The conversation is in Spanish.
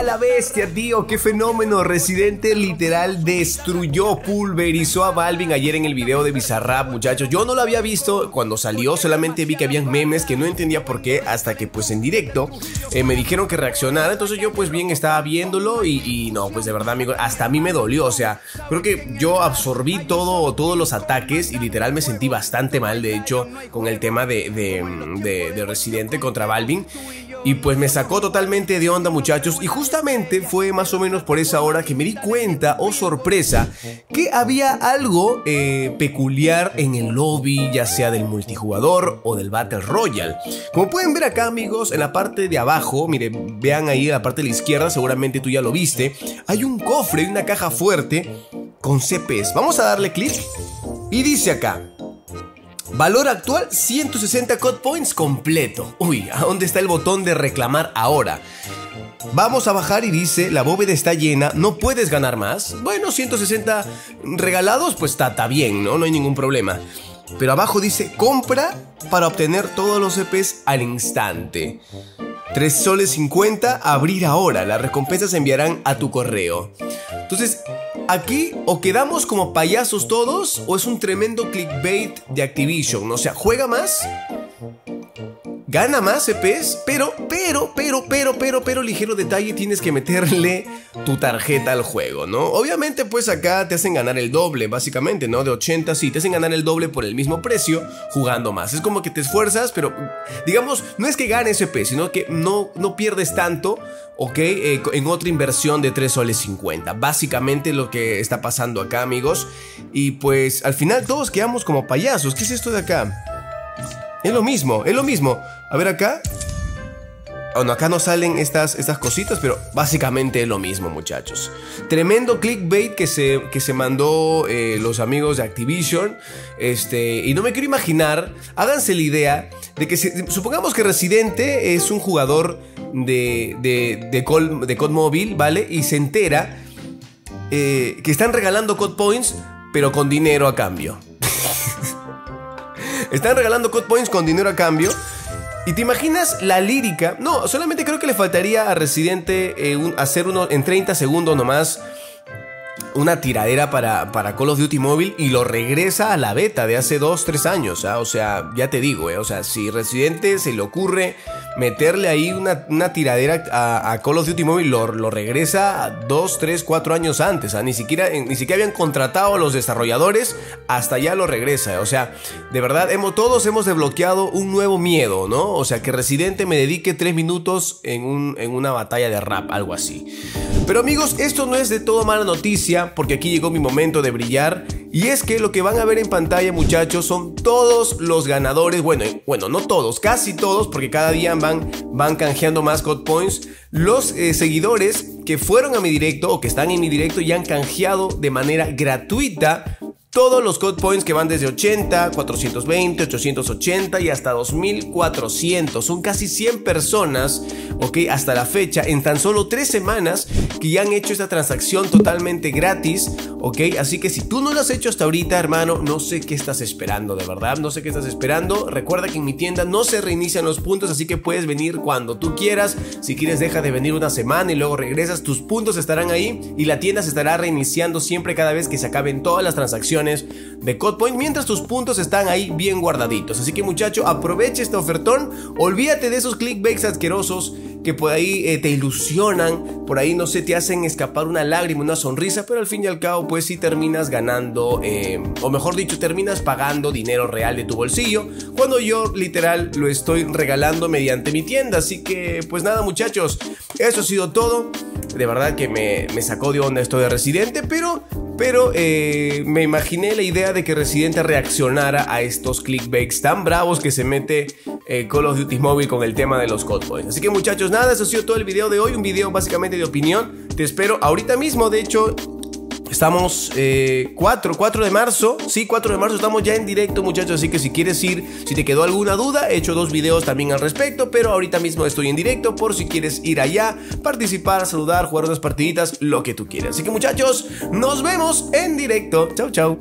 ¡A la bestia, tío! ¡Qué fenómeno! Residente literal destruyó, pulverizó a Balvin ayer en el video de Bizarrap, muchachos. Yo no lo había visto cuando salió, solamente vi que habían memes que no entendía por qué, hasta que pues en directo me dijeron que reaccionara. Entonces yo pues bien estaba viéndolo y no, pues de verdad, amigo, hasta a mí me dolió. O sea, creo que yo absorbí todos los ataques y literal me sentí bastante mal, de hecho, con el tema de Residente contra Balvin. Y pues me sacó totalmente de onda, muchachos. Y justamente fue más o menos por esa hora que me di cuenta, oh sorpresa, que había algo peculiar en el lobby, ya sea del multijugador o del Battle Royale. Como pueden ver acá, amigos, en la parte de abajo, miren, vean ahí en la parte de la izquierda, seguramente tú ya lo viste, hay un cofre y una caja fuerte con CPs. Vamos a darle clic y dice acá: valor actual 160 COD Points completo. Uy, ¿a dónde está el botón de reclamar ahora? Vamos a bajar y dice: la bóveda está llena, no puedes ganar más. Bueno, 160 regalados, pues está bien, ¿no? No hay ningún problema. Pero abajo dice: compra para obtener todos los CPs al instante. 3 soles 50, abrir ahora. Las recompensas se enviarán a tu correo. Entonces, aquí o quedamos como payasos todos, o es un tremendo clickbait de Activision. O sea, juega más, gana más CPs, pero, ligero detalle, tienes que meterle tu tarjeta al juego, ¿no? Obviamente, pues acá te hacen ganar el doble, básicamente, ¿no? De 80, sí, te hacen ganar el doble por el mismo precio, jugando más. Es como que te esfuerzas, pero, digamos, no es que ganes CP, sino que no pierdes tanto, ¿ok? En otra inversión de 3 soles 50. Básicamente lo que está pasando acá, amigos. Y pues, al final todos quedamos como payasos. ¿Qué es esto de acá? Es lo mismo, es lo mismo. A ver acá. Bueno, acá no salen estas cositas, pero básicamente es lo mismo, muchachos. Tremendo clickbait que se mandó los amigos de Activision. Y no me quiero imaginar, háganse la idea de que supongamos que Residente es un jugador de COD Mobile, ¿vale? Y se entera que están regalando COD Points, pero con dinero a cambio. Están regalando COD Points con dinero a cambio. ¿Y te imaginas la lírica? No, solamente creo que le faltaría a Residente hacer uno en 30 segundos nomás, una tiradera para Call of Duty Mobile, y lo regresa a la beta de hace 2-3 años, ¿ah? O sea, ya te digo, o sea, si Residente se le ocurre meterle ahí una tiradera a Call of Duty Mobile, lo regresa 2, 3, 4 años antes, ¿ah? Ni siquiera habían contratado a los desarrolladores, hasta ya lo regresa. O sea, de verdad, todos hemos desbloqueado un nuevo miedo, ¿no? O sea, que Residente me dedique 3 minutos en una batalla de rap, algo así. Pero amigos, esto no es de todo mala noticia, porque aquí llegó mi momento de brillar. Y es que lo que van a ver en pantalla, muchachos, son todos los ganadores. Bueno, no todos, casi todos, porque cada día van canjeando más COD Points. Los seguidores que fueron a mi directo o que están en mi directo y han canjeado de manera gratuita todos los COD Points, que van desde 80, 420, 880 y hasta 2400. Son casi 100 personas, ok, hasta la fecha, en tan solo 3 semanas, que ya han hecho esta transacción totalmente gratis, ok. Así que si tú no lo has hecho hasta ahorita, hermano, no sé qué estás esperando, de verdad, no sé qué estás esperando. Recuerda que en mi tienda no se reinician los puntos, así que puedes venir cuando tú quieras. Si quieres, deja de venir una semana y luego regresas, tus puntos estarán ahí y la tienda se estará reiniciando siempre cada vez que se acaben todas las transacciones de COD Point, mientras tus puntos están ahí bien guardaditos. Así que, muchacho, aprovecha este ofertón. Olvídate de esos clickbaits asquerosos que por ahí te ilusionan, por ahí, no sé, te hacen escapar una lágrima, una sonrisa, pero al fin y al cabo pues sí terminas ganando, o mejor dicho, terminas pagando dinero real de tu bolsillo, cuando yo literal lo estoy regalando mediante mi tienda. Así que pues nada, muchachos, eso ha sido todo. De verdad que me sacó de onda esto de Residente, pero me imaginé la idea de que Residente reaccionara a estos clickbaits tan bravos que se mete Call of Duty Mobile con el tema de los COD Points. Así que, muchachos, nada, eso ha sido todo el video de hoy. Un video básicamente de opinión. Te espero ahorita mismo, de hecho. Estamos 4 de marzo, sí, 4 de marzo estamos ya en directo, muchachos, así que si quieres ir, si te quedó alguna duda, he hecho 2 videos también al respecto, pero ahorita mismo estoy en directo por si quieres ir allá, participar, saludar, jugar unas partiditas, lo que tú quieras. Así que, muchachos, nos vemos en directo. Chau, chau.